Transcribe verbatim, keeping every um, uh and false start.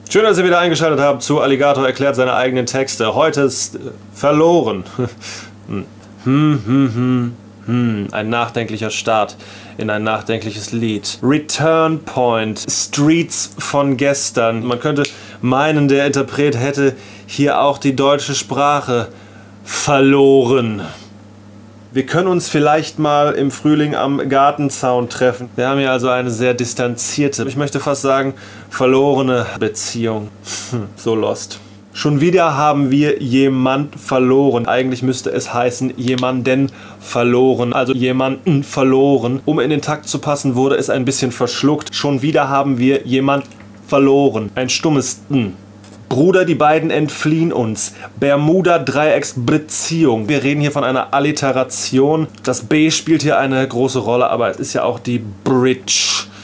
Schön, dass ihr wieder eingeschaltet habt zu Alligator erklärt seine eigenen Texte. Heute ist äh, verloren. hm, hm, hm, hm. Ein nachdenklicher Start in ein nachdenkliches Lied. Return Point. Streets von gestern. Man könnte meinen, der Interpret hätte hier auch die deutsche Sprache verloren. Wir können uns vielleicht mal im Frühling am Gartenzaun treffen. Wir haben hier also eine sehr distanzierte, ich möchte fast sagen, verlorene Beziehung. Hm, so lost. Schon wieder haben wir jemand verloren. Eigentlich müsste es heißen, jemanden verloren. Also jemanden verloren. Um in den Takt zu passen, wurde es ein bisschen verschluckt. Schon wieder haben wir jemand verloren. Ein stummes N. Bruder, die beiden entfliehen uns. Bermuda-Dreiecksbeziehung. Wir reden hier von einer Alliteration. Das B spielt hier eine große Rolle, aber es ist ja auch die Bridge.